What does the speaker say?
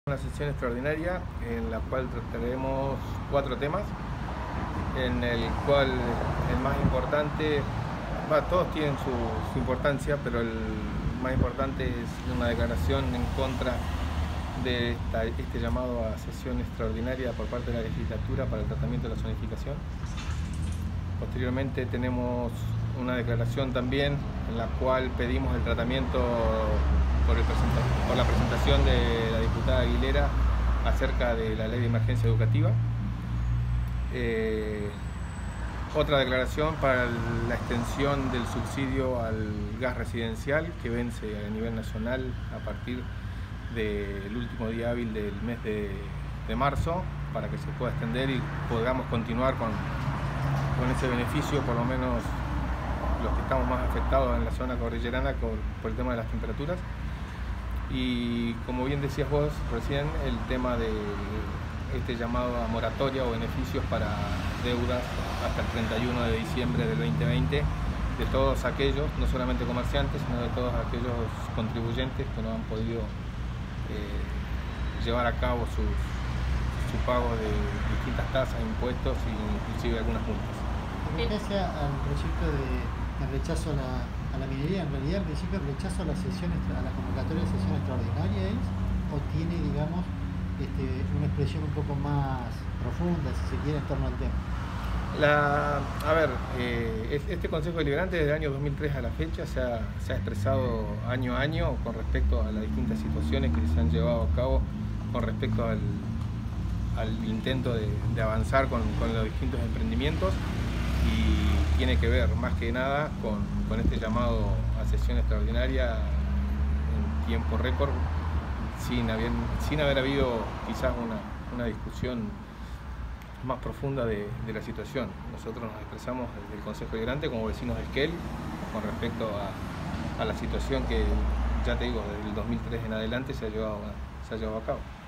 Una sesión extraordinaria en la cual trataremos 4 temas, en el cual el más importante, todos tienen su importancia, pero el más importante es una declaración en contra de este llamado a sesión extraordinaria por parte de la legislatura para el tratamiento de la zonificación. Posteriormente tenemos una declaración también en la cual pedimos el tratamiento por la presentación de la diputada Aguilera acerca de la ley de emergencia educativa. Otra declaración para la extensión del subsidio al gas residencial que vence a nivel nacional a partir del último día hábil del mes de marzo, para que se pueda extender y podamos continuar con ese beneficio, por lo menos los que estamos más afectados en la zona cordillerana por el tema de las temperaturas. Y como bien decías vos recién, el tema de este llamado a moratoria o beneficios para deudas hasta el 31 de diciembre del 2020 de todos aquellos, no solamente comerciantes, sino de todos aquellos contribuyentes que no han podido llevar a cabo su pago de distintas tasas, impuestos e inclusive algunas multas. En base al proyecto de rechazo a la minería, en realidad en principio el rechazo a la convocatoria de sesión extraordinaria o tiene, digamos, una expresión un poco más profunda, si se quiere, en torno al tema. Este Consejo Deliberante desde el año 2003 a la fecha se ha expresado año a año con respecto a las distintas situaciones que se han llevado a cabo con respecto al intento de avanzar con los distintos emprendimientos, y tiene que ver más que nada con este llamado a sesión extraordinaria en tiempo récord, sin haber habido quizás una discusión más profunda de la situación. Nosotros nos expresamos desde el Consejo Deliberante como vecinos de Esquel con respecto a la situación que, ya te digo, desde el 2003 en adelante se ha llevado a cabo.